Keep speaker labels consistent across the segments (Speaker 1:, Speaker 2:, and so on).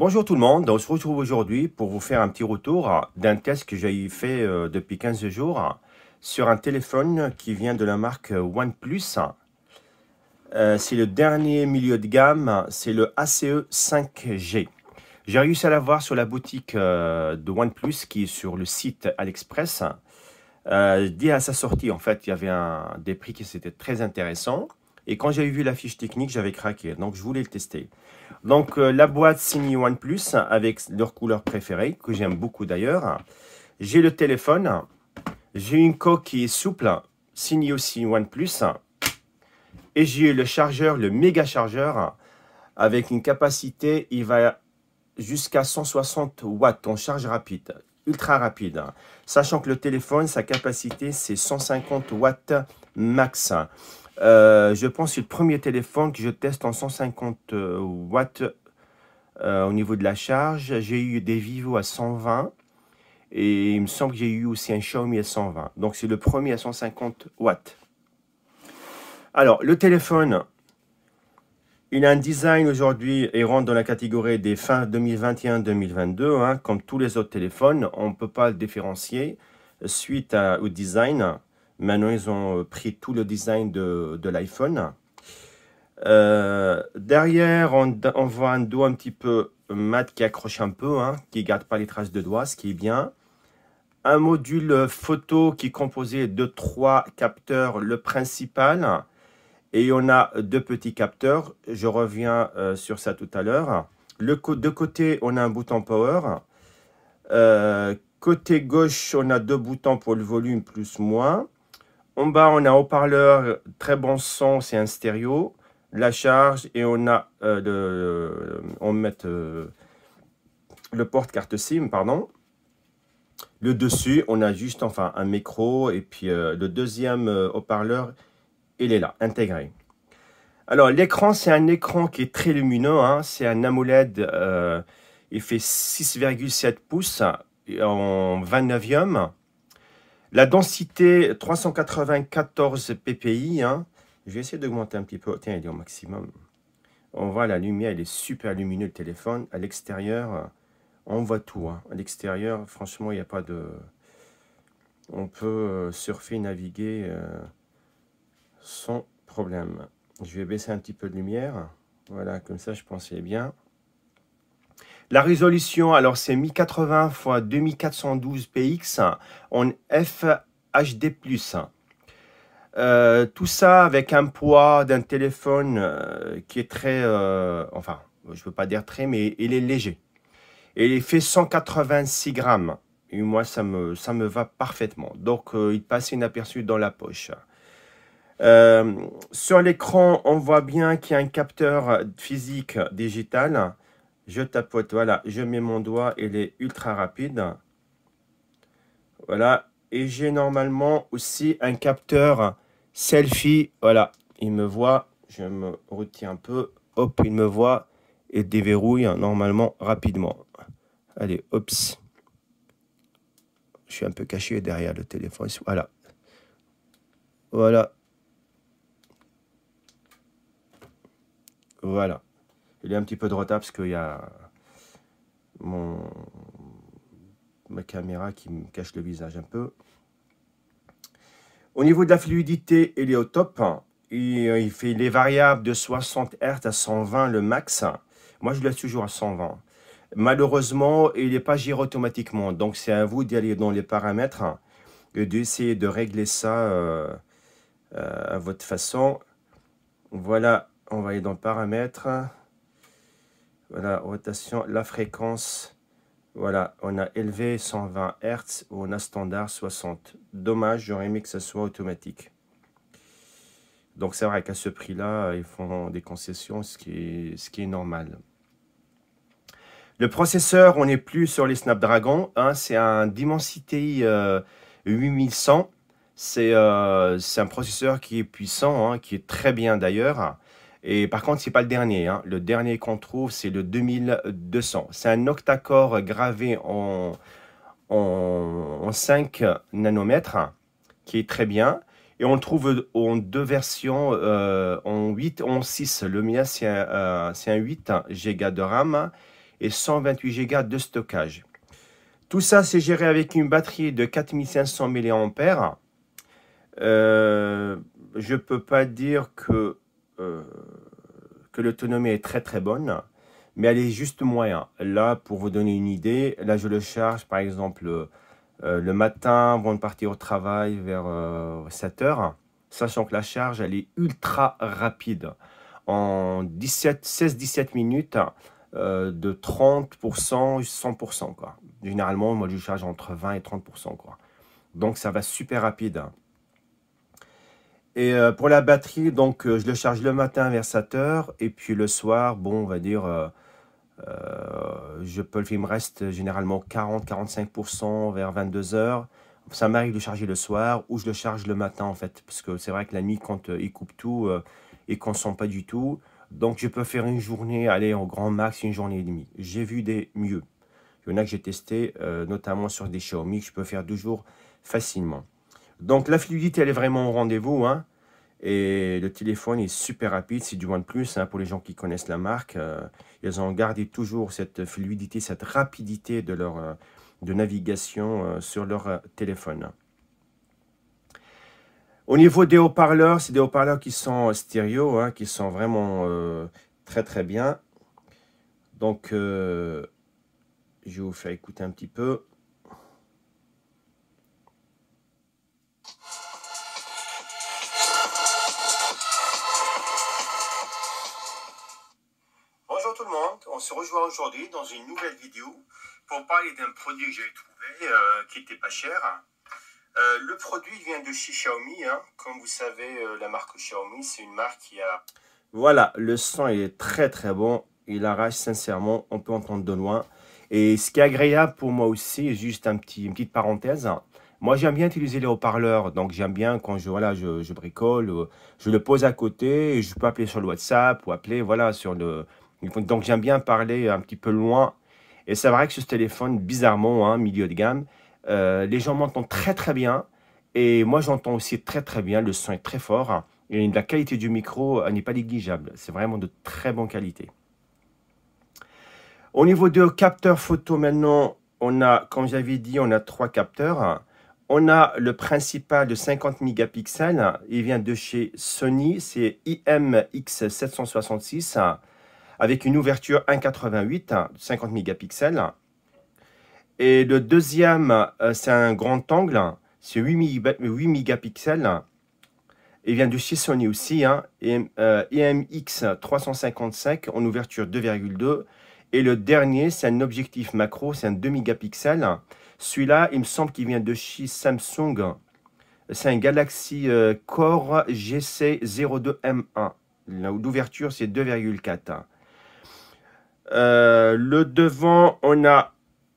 Speaker 1: Bonjour tout le monde, on se retrouve aujourd'hui pour vous faire un petit retour d'un test que j'ai fait depuis 15 jours sur un téléphone qui vient de la marque OnePlus. C'est le dernier milieu de gamme, c'est le ACE 5G. J'ai réussi à l'avoir sur la boutique de OnePlus qui est sur le site AliExpress. Dès à sa sortie, en fait, il y avait des prix qui étaient très intéressants. Et quand j'ai vu la fiche technique, j'avais craqué. Donc, je voulais le tester. Donc, la boîte signée OnePlus avec leur couleur préférée, que j'aime beaucoup d'ailleurs. J'ai le téléphone. J'ai une coque qui est souple, signée aussi OnePlus. Et j'ai le chargeur, le méga chargeur, avec une capacité, il va jusqu'à 160 watts en charge rapide, ultra rapide. Sachant que le téléphone, sa capacité, c'est 150 watts max. Je pense que c'est le premier téléphone que je teste en 150 watts au niveau de la charge. J'ai eu des Vivo à 120 et il me semble que j'ai eu aussi un Xiaomi à 120. Donc c'est le premier à 150 watts. Alors le téléphone, il a un design aujourd'hui et rentre dans la catégorie des fins 2021-2022. Hein, comme tous les autres téléphones, on ne peut pas le différencier suite au design. Maintenant, ils ont pris tout le design de l'iPhone. Derrière, on voit un dos un petit peu mat qui accroche un peu, hein, qui ne garde pas les traces de doigts, ce qui est bien. Un module photo qui est composé de 3 capteurs, le principal. Et on a 2 petits capteurs. Je reviens sur ça tout à l'heure. De côté, on a un bouton power. Côté gauche, on a 2 boutons pour le volume plus moins. En bas, on a un haut-parleur, très bon son, c'est un stéréo. La charge et on a le porte carte SIM, pardon. Le dessus, on a juste enfin un micro et puis le deuxième haut-parleur, il est là, intégré. Alors l'écran, c'est un écran qui est très lumineux, hein. C'est un AMOLED, il fait 6,7 pouces en 29e. La densité 394 ppi, hein. Je vais essayer d'augmenter un petit peu. Tiens, il est au maximum. On voit la lumière, il est super lumineux le téléphone. À l'extérieur, on voit tout. Hein. À l'extérieur, franchement, il n'y a pas de... On peut surfer, naviguer sans problème. Je vais baisser un petit peu de lumière. Voilà, comme ça, je pensais bien. La résolution, alors c'est 1080 x 2412 px en FHD+. Tout ça avec un poids d'un téléphone qui est très... enfin, je ne veux pas dire très, mais il est léger. Et il fait 186 grammes. Et moi, ça me va parfaitement. Donc, il passe inaperçu dans la poche. Sur l'écran, on voit bien qu'il y a un capteur physique digital. Je tapote, voilà, je mets mon doigt, il est ultra rapide. Voilà, et j'ai normalement aussi un capteur selfie. Voilà, il me voit, je me retiens un peu, hop, il me voit et déverrouille normalement rapidement. Allez, hop. Je suis un peu caché derrière le téléphone, voilà. Voilà. Voilà. Il y a un petit peu de retard parce qu'il y a ma caméra qui me cache le visage un peu. Au niveau de la fluidité, il est au top. Il fait les variables de 60 Hz à 120 le max. Moi, je laisse toujours à 120. Malheureusement, il n'est pas géré automatiquement. Donc, c'est à vous d'y aller dans les paramètres et d'essayer de régler ça à votre façon. Voilà, on va aller dans paramètres. Voilà, rotation, la fréquence. Voilà, on a élevé 120 Hz ou on a standard 60. Dommage, j'aurais aimé que ça soit automatique. Donc c'est vrai qu'à ce prix-là, ils font des concessions, ce qui est normal. Le processeur, on n'est plus sur les Snapdragon. Hein, c'est un Dimensity 8100. C'est un processeur qui est puissant, hein, qui est très bien d'ailleurs. Et par contre, ce n'est pas le dernier. Hein. Le dernier qu'on trouve, c'est le 2200. C'est un octa-core gravé en 5 nanomètres, qui est très bien. Et on le trouve en 2 versions, en 8 et en 6. Le mien, c'est un 8 Go de RAM. et 128 Go de stockage. Tout ça, c'est géré avec une batterie de 4500 mAh. Je peux pas dire que l'autonomie est très très bonne, mais elle est juste moyen. Là, pour vous donner une idée, là je le charge par exemple le matin avant de partir au travail vers 7 heures, sachant que la charge elle est ultra rapide. En 16-17 minutes, de 30% 100%, quoi. Généralement, moi je charge entre 20 et 30%, quoi. Donc ça va super rapide. Et pour la batterie, donc je le charge le matin vers 7 heures et puis le soir, bon, on va dire, il me reste généralement 40-45% vers 22 heures. Ça m'arrive de charger le soir ou je le charge le matin en fait, parce que c'est vrai que la nuit, quand il coupe tout, il consomme pas du tout. Donc je peux faire une journée, aller au grand max, une journée et demie. J'ai vu des mieux. Il y en a que j'ai testé, notamment sur des Xiaomi, que je peux faire 2 jours facilement. Donc la fluidité, elle est vraiment au rendez-vous, hein. Et le téléphone est super rapide, c'est du OnePlus, hein, pour les gens qui connaissent la marque. Ils ont gardé toujours cette fluidité, cette rapidité de leur de navigation sur leur téléphone. Au niveau des haut-parleurs, c'est des haut-parleurs qui sont stéréo, hein, qui sont vraiment très très bien. Donc, je vais vous faire écouter un petit peu. Bonjour tout le monde, on se rejoint aujourd'hui dans une nouvelle vidéo pour parler d'un produit que j'ai trouvé qui était pas cher. Le produit vient de chez Xiaomi, hein. Comme vous savez, la marque Xiaomi, c'est une marque qui a... Voilà, le son il est très très bon, il arrache sincèrement, on peut entendre de loin. Et ce qui est agréable pour moi aussi, juste une petite parenthèse, moi j'aime bien utiliser les haut-parleurs, donc j'aime bien quand je bricole, je le pose à côté, et je peux appeler sur le WhatsApp ou appeler voilà, sur le... Donc j'aime bien parler un petit peu loin. Et c'est vrai que ce téléphone, bizarrement, hein, milieu de gamme, les gens m'entendent très très bien. Et moi j'entends aussi très très bien, le son est très fort. Et la qualité du micro n'est pas négligeable. C'est vraiment de très bonne qualité. Au niveau de capteur photo maintenant, on a, comme j'avais dit, on a 3 capteurs. On a le principal de 50 mégapixels. Il vient de chez Sony, c'est IMX766 avec une ouverture 1,88 de 50 mégapixels. Et le deuxième, c'est un grand angle, c'est 8 mégapixels. Il vient de chez Sony aussi, hein, IMX 355 en ouverture 2,2. Et le dernier, c'est un objectif macro, c'est un 2 mégapixels. Celui-là, il me semble qu'il vient de chez Samsung. C'est un Galaxy Core GC02M1. L'ouverture, c'est 2,4. Le devant, on a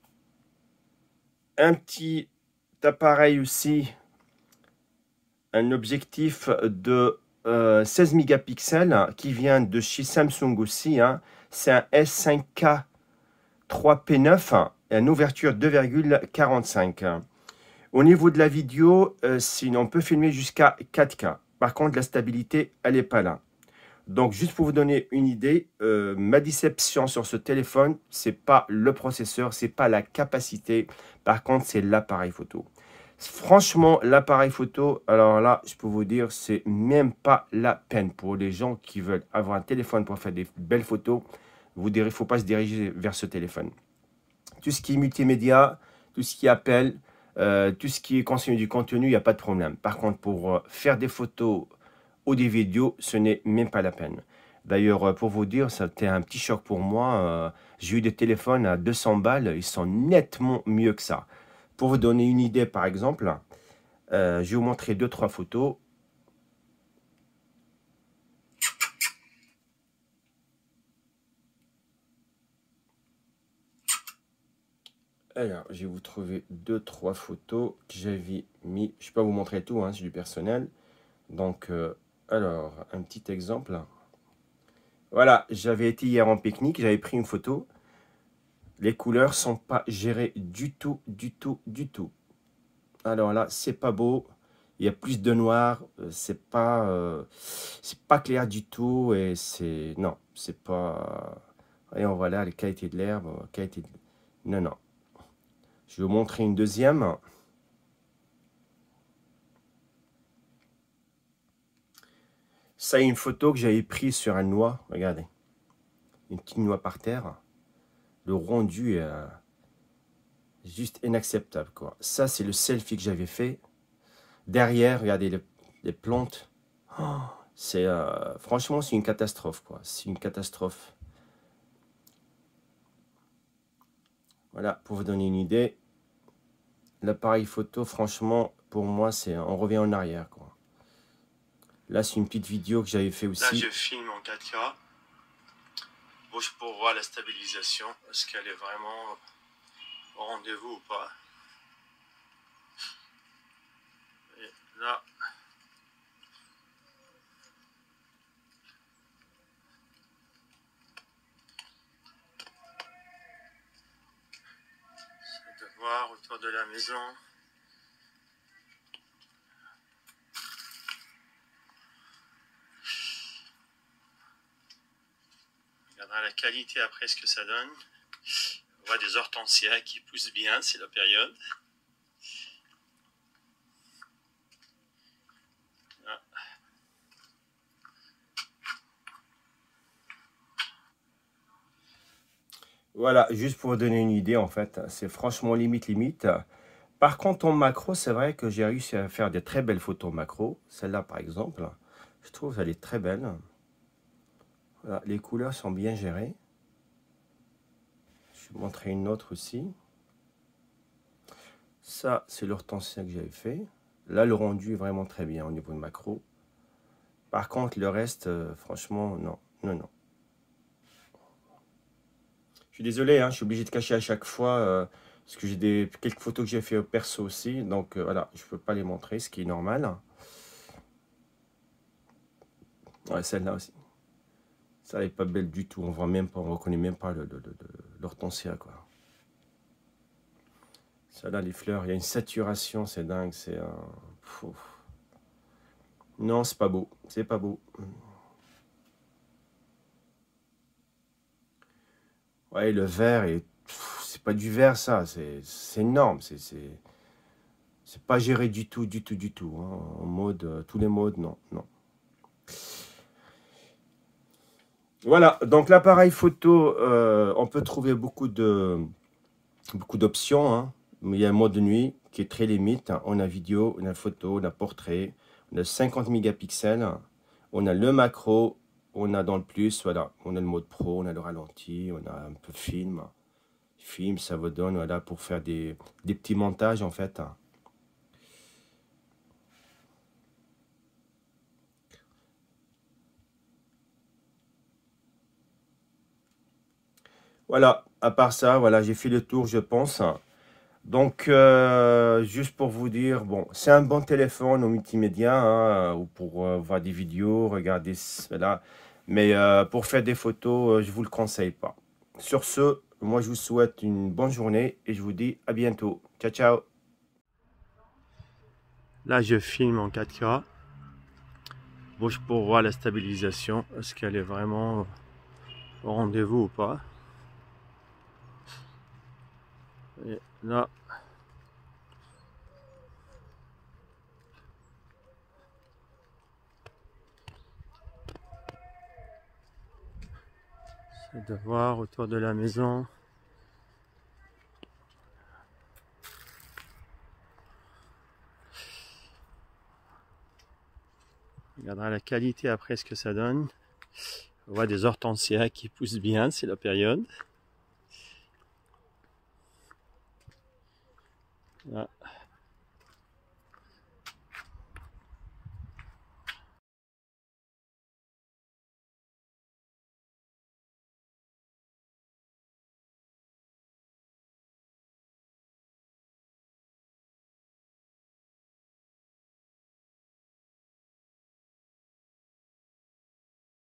Speaker 1: un petit appareil aussi, un objectif de 16 mégapixels qui vient de chez Samsung aussi, hein. C'est un S5K 3P9 et une ouverture 2,45. Au niveau de la vidéo, on peut filmer jusqu'à 4K. Par contre, la stabilité, elle n'est pas là. Donc, juste pour vous donner une idée, ma déception sur ce téléphone, c'est pas le processeur, c'est pas la capacité. Par contre, c'est l'appareil photo. Franchement, l'appareil photo, alors là, je peux vous dire, c'est même pas la peine pour les gens qui veulent avoir un téléphone pour faire des belles photos. Vous direz, il ne faut pas se diriger vers ce téléphone. Tout ce qui est multimédia, tout ce qui est appel, tout ce qui est consommé du contenu, il n'y a pas de problème. Par contre, pour faire des photos ou des vidéos, ce n'est même pas la peine. D'ailleurs, pour vous dire, c'était un petit choc pour moi. J'ai eu des téléphones à 200 balles, ils sont nettement mieux que ça. Pour vous donner une idée, par exemple, je vais vous montrer 2-3 photos. Alors, je vais vous trouver 2-3 photos que j'avais mis. Je ne vais pas vous montrer tout, hein, c'est du personnel. Donc, alors, un petit exemple. Voilà, j'avais été hier en pique-nique, j'avais pris une photo. Les couleurs sont pas gérées du tout, du tout, du tout. Alors là, c'est pas beau. Il y a plus de noir. C'est pas clair du tout. Et c'est... Non, c'est pas... Et on voit là la qualité de l'herbe, qualité de... Non, non. Je vais vous montrer une deuxième. Ça, une photo que j'avais prise sur un noix. Regardez. Une petite noix par terre. Le rendu est juste inacceptable, quoi. Ça, c'est le selfie que j'avais fait. Derrière, regardez les plantes. Oh, c'est franchement, c'est une catastrophe, quoi. C'est une catastrophe. Voilà, pour vous donner une idée. L'appareil photo, franchement, pour moi, c'est on revient en arrière, quoi. Là, c'est une petite vidéo que j'avais fait aussi. Là, je filme en 4K. Bon, je pour voir la stabilisation. Est-ce qu'elle est vraiment au rendez-vous ou pas? Et là, c'est de voir autour de la maison. Regardez la qualité après ce que ça donne. On voit des hortensias qui poussent bien, c'est la période. Là. Voilà, juste pour vous donner une idée, en fait, c'est franchement limite. Par contre, en macro, c'est vrai que j'ai réussi à faire des très belles photos macro. Celle-là, par exemple, je trouve qu'elle est très belle. Voilà, les couleurs sont bien gérées. Je vais vous montrer une autre aussi. Ça, c'est l'hortensia que j'avais fait. Là, le rendu est vraiment très bien au niveau de macro. Par contre, le reste, franchement, non. Je suis désolé, hein, je suis obligé de cacher à chaque fois, parce que j'ai quelques photos que j'ai fait au perso aussi. Donc, voilà, je ne peux pas les montrer, ce qui est normal. Ouais, celle-là aussi. Ça n'est pas belle du tout. On voit même pas, on reconnaît même pas l'hortensia, quoi. Celle-là, les fleurs, il y a une saturation, c'est dingue. C'est un... Non, c'est pas beau. C'est pas beau. Ouais, le vert, c'est pas du vert, ça. C'est énorme. C'est pas géré du tout. Hein. En mode, tous les modes, non. Voilà, donc l'appareil photo, on peut trouver beaucoup d'options. Hein. Mais il y a un mode de nuit qui est très limite. Hein. On a vidéo, on a photo, on a portrait, on a 50 mégapixels, on a le macro, on a dans le plus, voilà, on a le mode pro, on a le ralenti, on a un peu film. Film, ça vous donne, voilà, pour faire des petits montages, en fait. Voilà, à part ça, voilà, j'ai fait le tour, je pense. Donc, juste pour vous dire, bon, c'est un bon téléphone au multimédia, hein, ou pour voir des vidéos, regarder cela. Mais pour faire des photos, je ne vous le conseille pas. Sur ce, moi, je vous souhaite une bonne journée et je vous dis à bientôt. Ciao, ciao. Là, je filme en 4K. Bon, pour voir la stabilisation, est-ce qu'elle est vraiment au rendez-vous ou pas. Et là, c'est de voir autour de la maison. Regardez la qualité après ce que ça donne. On voit des hortensias qui poussent bien, c'est la période. Là.